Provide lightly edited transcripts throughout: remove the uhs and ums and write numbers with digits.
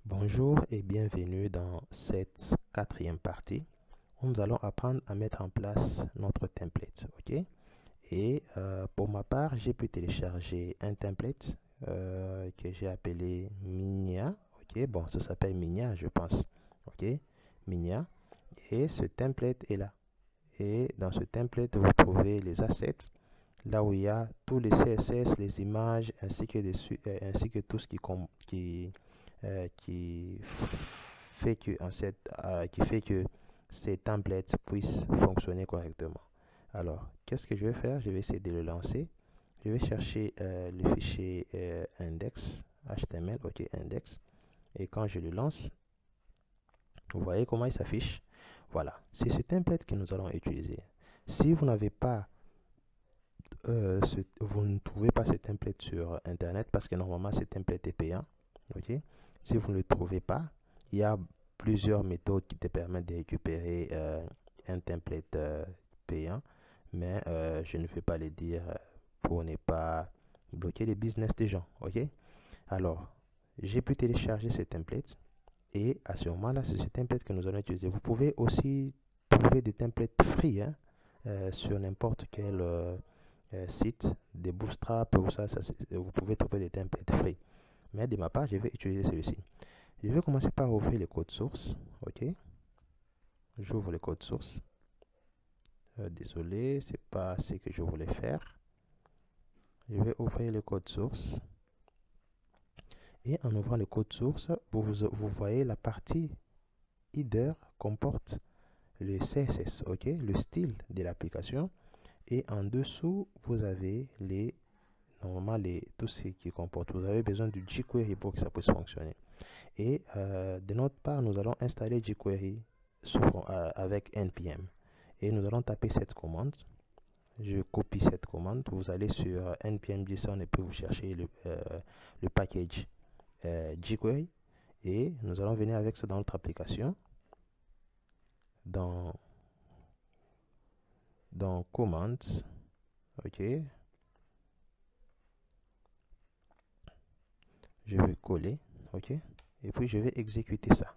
Bonjour et bienvenue dans cette quatrième partie où nous allons apprendre à mettre en place notre template. Ok. Et pour ma part, j'ai pu télécharger un template que j'ai appelé Minia. Ok, bon, ça s'appelle Minia, je pense. Ok, Minia. Et ce template est là. Et dans ce template, vous trouvez les assets, là où il y a tous les CSS, les images, ainsi que tout ce qui fait que, qui fait que ces templates puissent fonctionner correctement. Alors, qu'est-ce que je vais faire? Je vais essayer de le lancer. Je vais chercher le fichier index, HTML, ok, index. Et quand je le lance, vous voyez comment il s'affiche. Voilà, c'est ce template que nous allons utiliser. Si vous n'avez pas vous ne trouvez pas ce template sur internet, parce que normalement ce template est payant, ok. Si vous ne le trouvez pas, il y a plusieurs méthodes qui te permettent de récupérer un template payant, mais je ne vais pas les dire pour ne pas bloquer les business des gens, ok. Alors, j'ai pu télécharger ce template et à ce moment là c'est ce template que nous allons utiliser. Vous pouvez aussi trouver des templates free, hein, sur n'importe quel site, des bootstraps ou vous pouvez trouver des templates free. Mais de ma part, je vais utiliser celui-ci. Je vais commencer par ouvrir le code source. Ok, j'ouvre le code source. Désolé, c'est pas ce que je voulais faire. Je vais ouvrir le code source. Et en ouvrant le code source, vous voyez la partie header comporte le CSS, ok, le style de l'application. Et en dessous, vous avez normalement tout ce qui comporte. Vous avez besoin du jQuery pour que ça puisse fonctionner. Et de notre part, nous allons installer jQuery avec npm. Et nous allons taper cette commande. Je copie cette commande. Vous allez sur npm.json et puis vous cherchez le package jQuery. Et nous allons venir avec ça dans notre application. Dans commands. Ok. Je vais coller. Ok. Et puis je vais exécuter ça.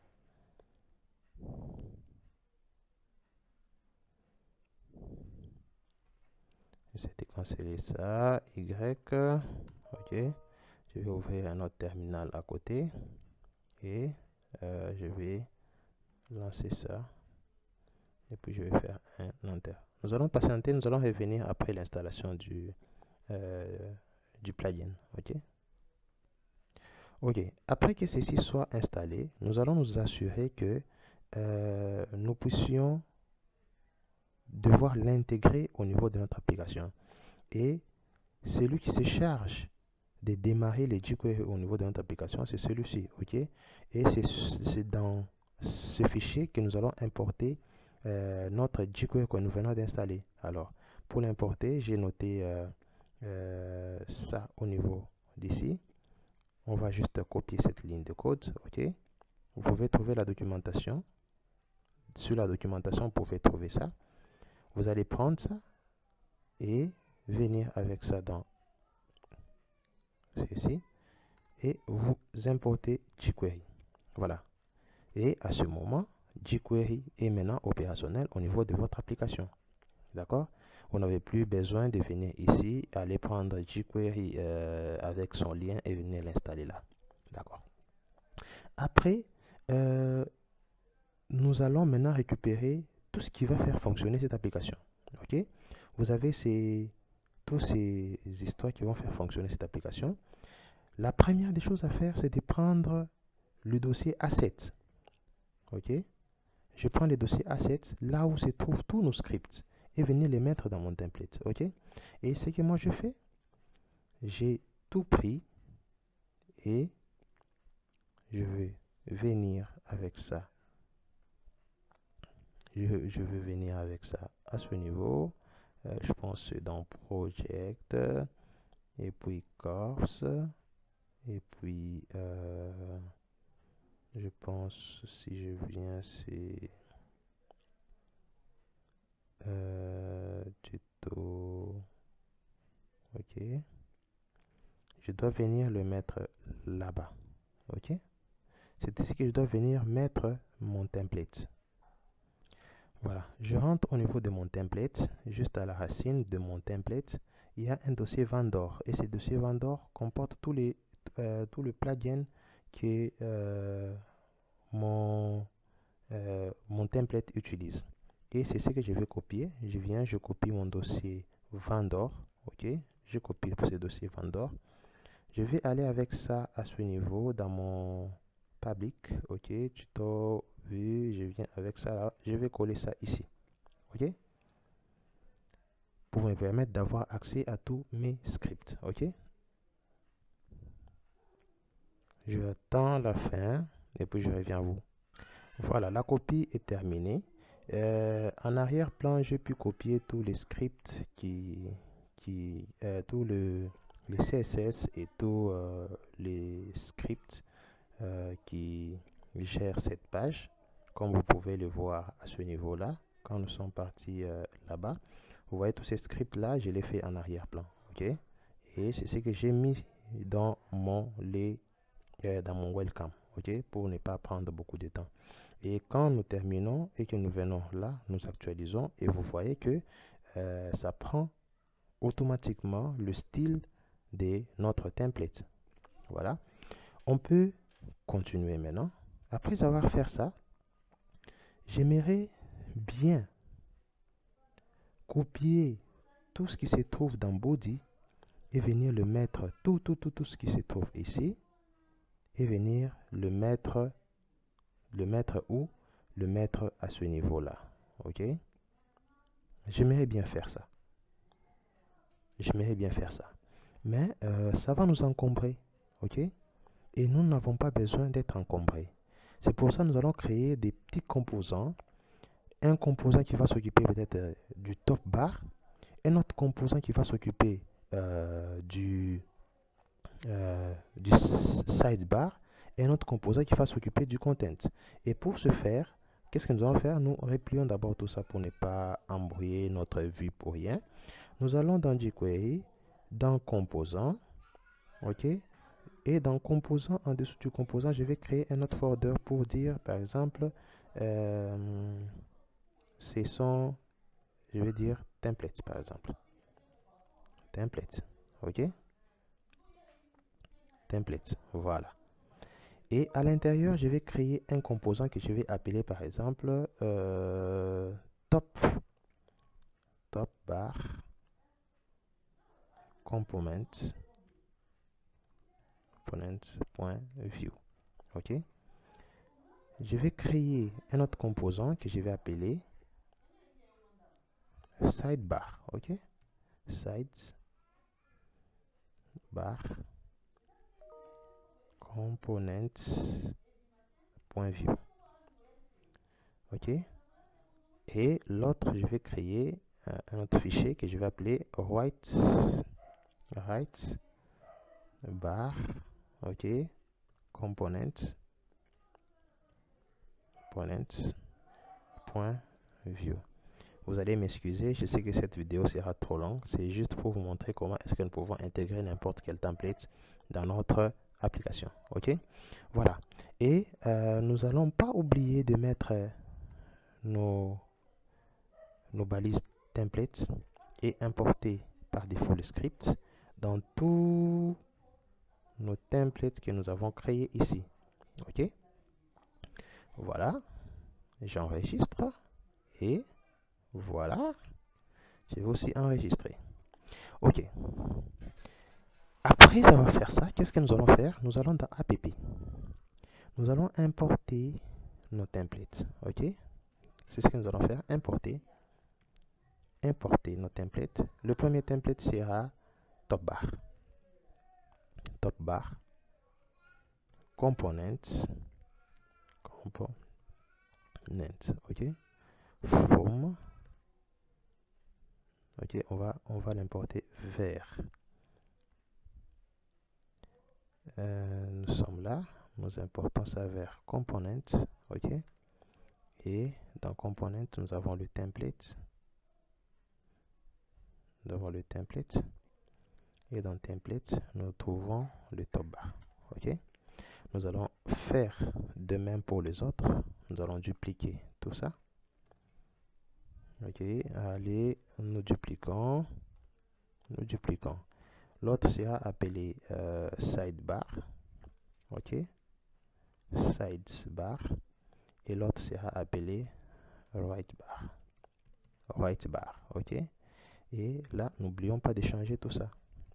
J'essaie de canceller ça. Y. Ok. Je vais ouvrir un autre terminal à côté. Et je vais lancer ça. Et puis je vais faire un enter. Nous allons patienter. Nous allons revenir après l'installation du plugin. Ok. Ok. Après que ceci soit installé, nous allons nous assurer que nous puissions devoir l'intégrer au niveau de notre application. Et celui qui se charge de démarrer les jQuery au niveau de notre application, c'est celui-ci, ok. Et c'est dans ce fichier que nous allons importer notre jQuery que nous venons d'installer. Alors, pour l'importer, j'ai noté ça au niveau d'ici. On va juste copier cette ligne de code, ok. Vous pouvez trouver la documentation. Sur la documentation, vous pouvez trouver ça. Vous allez prendre ça et venir avec ça dans ceci et vous importez jQuery. Voilà. Et à ce moment, jQuery est maintenant opérationnel au niveau de votre application. D'accord? Vous n'avez plus besoin de venir ici, aller prendre jQuery avec son lien et venir l'installer là. D'accord? Après, nous allons maintenant récupérer tout ce qui va faire fonctionner cette application. Ok? Vous avez toutes ces histoires qui vont faire fonctionner cette application. La première des choses à faire, c'est de prendre le dossier Asset. Ok? Je prends le dossier Assets, là où se trouvent tous nos scripts, et venir les mettre dans mon template. Ok? Et ce que moi je fais, j'ai tout pris et je vais venir avec ça. Je vais venir avec ça à ce niveau. Je pense dans Project, et puis Corps, et puis je pense si je viens, c'est tuto. Ok. Je dois venir le mettre là-bas. Ok. c'est ici que je dois venir mettre mon template. Voilà, je rentre au niveau de mon template, juste à la racine de mon template, il y a un dossier vendor et ce dossier vendor comporte tout le plugin que mon template utilise. Et c'est ce que je vais copier. Je copie mon dossier vendor, ok, je copie ce dossier vendor. Je vais aller avec ça à ce niveau dans mon public, ok, tuto, vu, je viens avec ça là, je vais coller ça ici, ok, pour me permettre d'avoir accès à tous mes scripts, ok. Je attends la fin et puis je reviens à vous. Voilà, la copie est terminée. En arrière-plan, j'ai pu copier tous les scripts tous les CSS et tous les scripts qui gèrent cette page. Comme vous pouvez le voir à ce niveau-là, quand nous sommes partis là-bas, vous voyez tous ces scripts-là, je les fais en arrière-plan, ok? Et c'est ce que j'ai mis dans mon welcome, ok? Pour ne pas prendre beaucoup de temps. Et quand nous terminons et que nous venons là, nous actualisons et vous voyez que ça prend automatiquement le style de notre template. Voilà. On peut continuer maintenant. Après avoir fait ça, j'aimerais bien copier tout ce qui se trouve dans body et venir le mettre, tout ce qui se trouve ici et venir le mettre où? Le mettre à ce niveau-là. Ok? J'aimerais bien faire ça. J'aimerais bien faire ça. Mais ça va nous encombrer. Ok? Et nous n'avons pas besoin d'être encombrés. C'est pour ça que nous allons créer des petits composants. Un composant qui va s'occuper peut-être du top bar. Un autre composant qui va s'occuper du sidebar. Et un autre composant qui va s'occuper du content. Et pour ce faire, qu'est-ce que nous allons faire? Nous replions d'abord tout ça pour ne pas embrouiller notre vue pour rien. Nous allons dans jQuery, dans composant, ok? Et dans composant, en dessous du composant, je vais créer un autre folder pour dire, par exemple, ce sont, je vais dire templates, par exemple. Templates, ok? Templates, voilà. Et à l'intérieur, je vais créer un composant que je vais appeler, par exemple, top bar component.view. Ok. Je vais créer un autre composant que je vais appeler sidebar. Ok. Sidebar component.view. Ok. Et l'autre, je vais créer un autre fichier que je vais appeler right bar, ok, component.view. Vous allez m'excuser, je sais que cette vidéo sera trop longue, c'est juste pour vous montrer comment est-ce que nous pouvons intégrer n'importe quel template dans notre application, ok. Voilà, et nous allons pas oublier de mettre nos balises templates et importer par défaut le script dans tous nos templates que nous avons créés ici. Ok, voilà, j'enregistre et voilà, je vais aussi enregistrer. Ok, après avoir fait ça, qu'est-ce que nous allons faire? Nous allons dans app, nous allons importer nos templates. Ok, c'est ce que nous allons faire, importer nos templates. Le premier template sera top bar component, ok, from, ok, on va l'importer vers nous sommes là, nous importons ça vers component, ok, et dans component nous avons le template, et dans template nous trouvons le top bar. Ok, Nous allons faire de même pour les autres. Nous allons dupliquer tout ça. Ok, allez, nous dupliquons. L'autre sera appelé sidebar. Ok, sidebar. Et l'autre sera appelé right bar. Ok, et là, n'oublions pas de changer tout ça.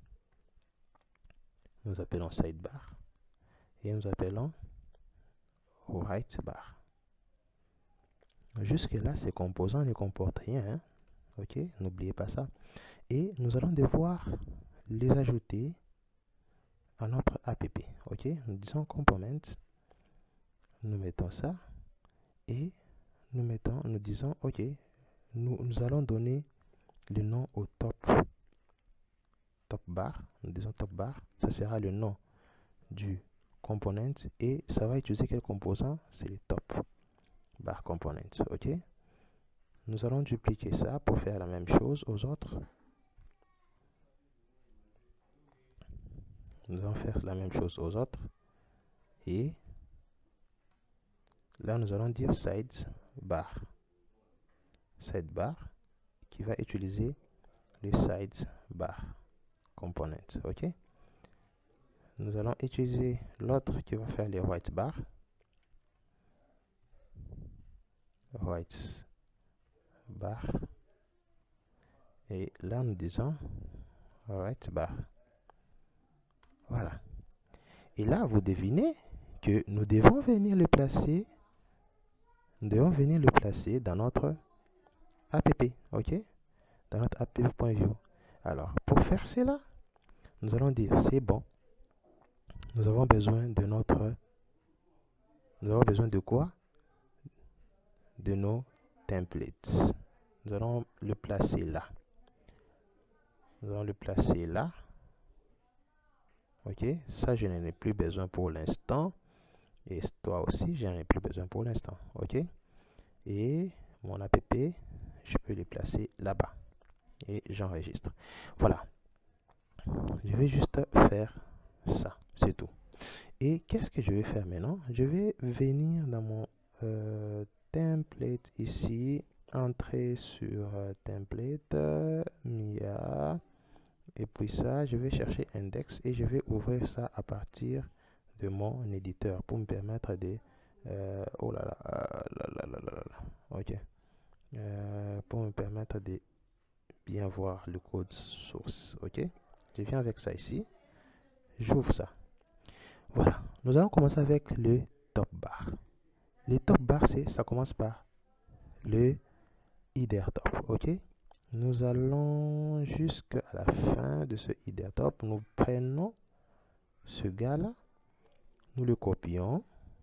Nous appelons sidebar et nous appelons right bar. Jusque là, ces composants ne comportent rien. Hein? Ok, n'oubliez pas ça. Et nous allons devoir les ajouter à notre app. Ok, nous disons component, nous mettons ça et nous disons ok, nous allons donner le nom au top bar. Nous disons top bar, ça sera le nom du component et ça va utiliser quel composant? C'est le top bar component. Ok, nous allons dupliquer ça pour faire la même chose aux autres. Nous allons faire la même chose aux autres et là nous allons dire sidebar qui va utiliser le sidebar component. Ok, nous allons utiliser l'autre qui va faire les right bar et là nous disons right bar. Voilà. Et là, vous devinez que nous devons venir le placer. Dans notre app. Ok? Dans notre app.view. Alors, pour faire cela, nous allons dire c'est bon. Nous avons besoin de quoi? De nos templates. Nous allons le placer là. Ok, ça je n'en ai plus besoin pour l'instant. Et toi aussi, je n'en ai plus besoin pour l'instant. Ok, et mon app, je peux les placer là-bas. Et j'enregistre. Voilà. Je vais juste faire ça. C'est tout. Et qu'est-ce que je vais faire maintenant? Je vais venir dans mon template ici. Entrer sur template, Mia. Et puis ça, je vais chercher index et je vais ouvrir ça à partir de mon éditeur pour me permettre de oh là là, ok, pour me permettre de bien voir le code source. Ok, je viens avec ça ici, j'ouvre ça. Voilà, nous allons commencer avec le top bar. Le top bar, ça commence par le header top. Ok, nous allons jusqu'à la fin de ce header top. Nous prenons ce gars là, nous le copions,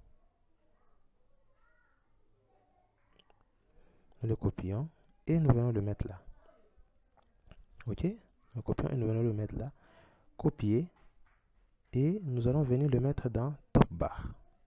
et nous venons le mettre là. Ok, nous copions et nous venons le mettre là. Copier, et nous allons venir le mettre dans top bar.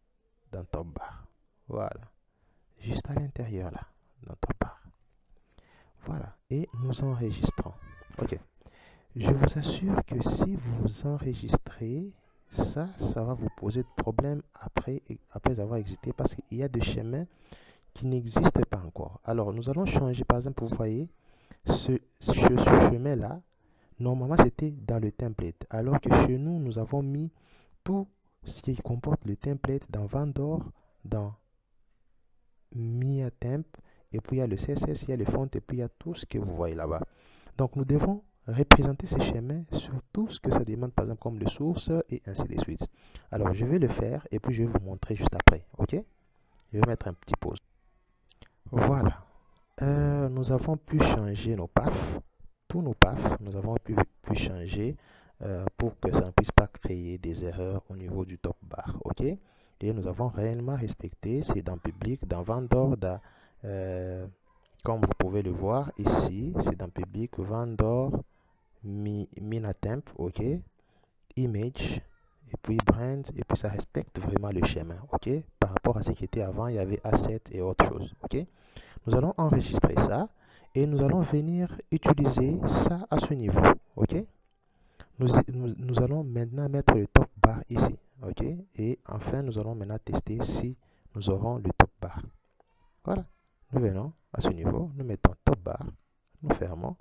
Voilà, juste à l'intérieur là, dans top bar. Voilà, et nous enregistrons. Ok, je vous assure que si vous enregistrez, ça va vous poser de problème après avoir exécuté, parce qu'il y a des chemins qui n'existent pas encore. Alors, nous allons changer, par exemple, vous voyez, ce chemin-là, normalement, c'était dans le template, alors que chez nous, nous avons mis tout ce qui comporte le template dans Vendor, dans Mia Temp, et puis il y a le CSS, il y a le font, et puis il y a tout ce que vous voyez là-bas. Donc, nous devons représenter ces schémas sur tout ce que ça demande, par exemple, comme les sources, et ainsi de suite. Alors, je vais le faire, et puis je vais vous montrer juste après, ok? Je vais mettre un petit pause. Voilà. Nous avons pu changer nos paths, tous nos paths, nous avons pu changer pour que ça ne puisse pas créer des erreurs au niveau du top bar, ok? Et nous avons réellement respecté, c'est dans public, dans Vendor, comme vous pouvez le voir ici, c'est dans public, Vendor, Minatemp, ok? Image, et puis brand, et puis ça respecte vraiment le schéma, ok? Par rapport à ce qui était avant, il y avait asset et autre chose, ok? Nous allons enregistrer ça et nous allons venir utiliser ça à ce niveau, ok? Nous allons maintenant mettre le top bar ici. ok. Et enfin, nous allons maintenant tester si nous aurons le top bar. Voilà, nous venons à ce niveau, nous mettons top bar, nous fermons,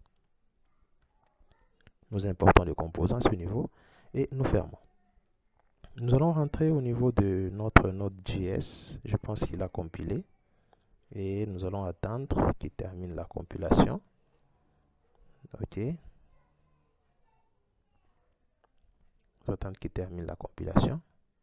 nous importons le composant à ce niveau et nous fermons. Nous allons rentrer au niveau de notre Node.js. Je pense qu'il a compilé et nous allons attendre qu'il termine la compilation. Ok. Nous allons attendre qu'il termine la compilation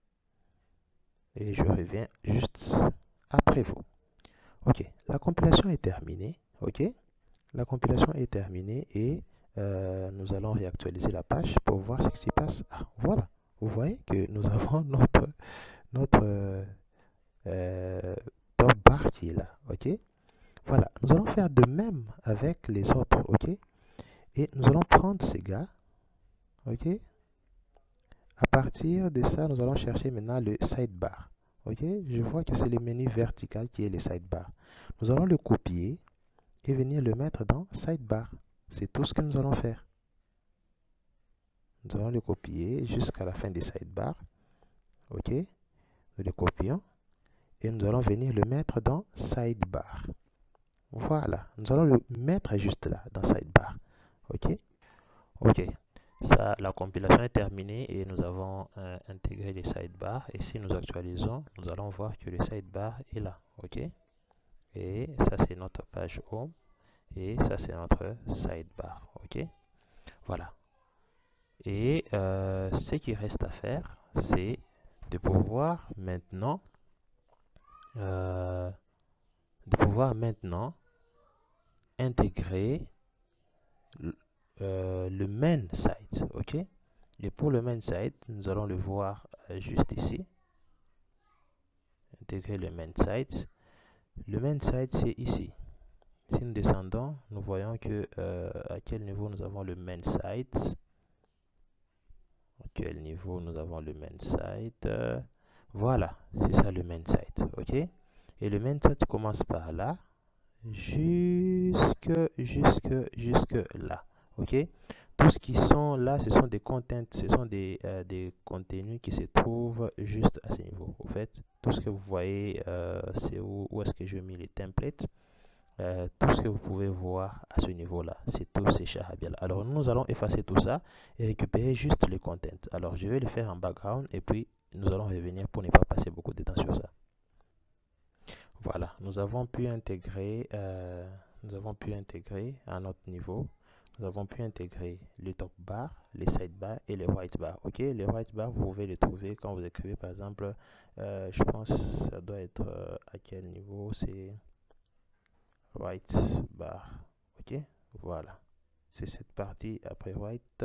et je reviens juste après vous. Ok, la compilation est terminée. Ok, la compilation est terminée et nous allons réactualiser la page pour voir ce qui s'y passe. Ah, voilà. Vous voyez que nous avons notre top bar qui est là. Ok. Voilà. Nous allons faire de même avec les autres. Ok. Et nous allons prendre ces gars. Ok. À partir de ça, nous allons chercher maintenant le sidebar. Ok. Je vois que c'est le menu vertical qui est le sidebar. Nous allons le copier et venir le mettre dans sidebar. C'est tout ce que nous allons faire. Nous allons le copier jusqu'à la fin des sidebars. Ok. Nous le copions et nous allons venir le mettre dans sidebar. Voilà. Nous allons le mettre juste là, dans sidebar. Ok. Ok. Ça, la compilation est terminée et nous avons intégré les sidebars. Et si nous actualisons, nous allons voir que le sidebar est là. Ok. Et ça, c'est notre page home. Et ça, c'est notre sidebar. Ok. Voilà. Et ce qui reste à faire, c'est de pouvoir maintenant intégrer le main site. Ok. Et pour le main site, nous allons le voir juste ici. Intégrer le main site. Le main site, c'est ici. Si nous descendons, nous voyons que à quel niveau nous avons le main site. À quel niveau nous avons le main site. Voilà, c'est ça le main site. Ok. Et le main site commence par là jusque là. Ok. Tout ce qui sont là, ce sont des contents, ce sont des contenus qui se trouvent juste à ce niveau. En fait, tout ce que vous voyez, c'est où est-ce que j'ai mis les templates. Tout ce que vous pouvez voir à ce niveau-là, c'est tout ces Charabia. Alors, nous allons effacer tout ça et récupérer juste le content. Alors, je vais le faire en background et puis nous allons revenir pour ne pas passer beaucoup de temps sur ça. Voilà, nous avons pu intégrer à notre niveau. Nous avons pu intégrer le top bar, les sidebar et les white bar. Ok, les white bar, vous pouvez les trouver quand vous écrivez par exemple, je pense que ça doit être à quel niveau, c'est white bar. Ok, voilà, c'est cette partie après white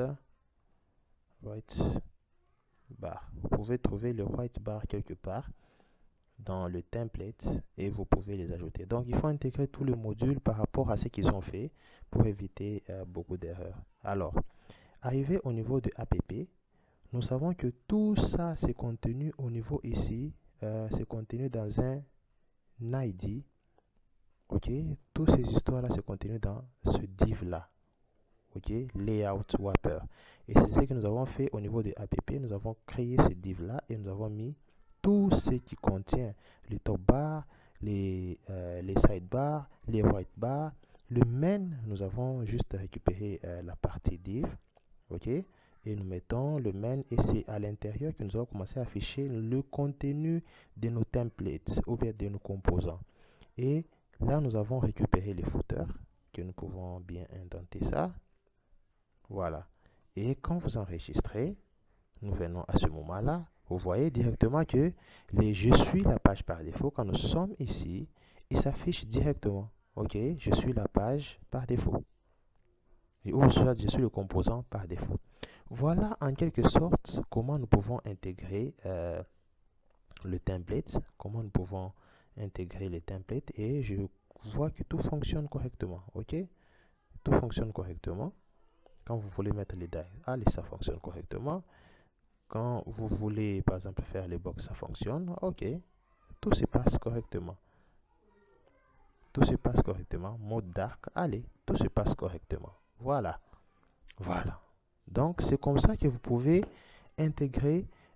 bar. Vous pouvez trouver le white bar quelque part dans le template et vous pouvez les ajouter. Donc, il faut intégrer tout le module par rapport à ce qu'ils ont fait pour éviter beaucoup d'erreurs. Alors, arrivé au niveau de app, nous savons que tout ça, c'est contenu au niveau ici, c'est contenu dans un ID. Ok, toutes ces histoires-là, c'est contenu dans ce div-là. Ok, layout wrapper. Et c'est ce que nous avons fait au niveau de app. Nous avons créé ce div-là et nous avons mis tout ce qui contient le top bar, les sidebars, les white bars. Le main, nous avons juste récupéré la partie div. Ok, et nous mettons le main et c'est à l'intérieur que nous allons commencer à afficher le contenu de nos templates ou bien de nos composants. Et là, nous avons récupéré les footers que nous pouvons bien indenter ça. Voilà. Et quand vous enregistrez, nous venons à ce moment-là, vous voyez directement que je suis la page par défaut. Quand nous sommes ici, il s'affiche directement. Ok, je suis la page par défaut. Et ou soit je suis le composant par défaut. Voilà en quelque sorte comment nous pouvons intégrer le template. Comment nous pouvons intégrer les templates. Et je vois que tout fonctionne correctement. Ok, tout fonctionne correctement. Quand vous voulez mettre les diagrams, allez, ça fonctionne correctement. Quand vous voulez, par exemple, faire les box, ça fonctionne. Ok, tout se passe correctement. Tout se passe correctement. Mode dark, allez, tout se passe correctement. Voilà. Voilà. Donc, c'est comme ça que vous pouvez intégrer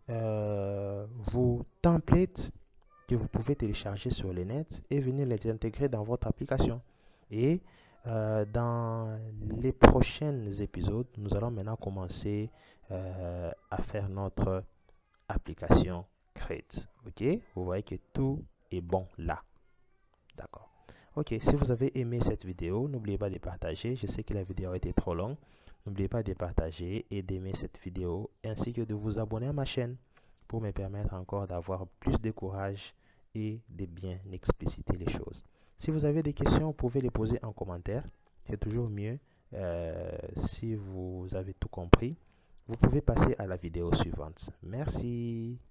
vos templates que vous pouvez télécharger sur le net et venir les intégrer dans votre application. Et dans les prochains épisodes, nous allons maintenant commencer à faire notre application Crate. Ok, vous voyez que tout est bon là. D'accord. Ok, si vous avez aimé cette vidéo, n'oubliez pas de partager. Je sais que la vidéo a été trop longue. N'oubliez pas de partager et d'aimer cette vidéo ainsi que de vous abonner à ma chaîne pour me permettre encore d'avoir plus de courage et de bien expliciter les choses. Si vous avez des questions, vous pouvez les poser en commentaire. C'est toujours mieux. Si vous avez tout compris, vous pouvez passer à la vidéo suivante. Merci.